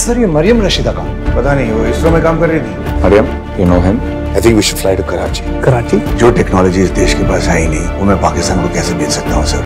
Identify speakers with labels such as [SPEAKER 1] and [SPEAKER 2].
[SPEAKER 1] Sir ये मरियम रशीदा का
[SPEAKER 2] पता नहीं, वो इसरो में काम कर रही थी।
[SPEAKER 3] Maryam, you know him?
[SPEAKER 2] I think we should fly to Karachi.
[SPEAKER 1] Karachi.
[SPEAKER 2] जो टेक्नोलॉजी इस देश के पास है ही नहीं, वो मैं पाकिस्तान को कैसे भेज सकता हूँ सर?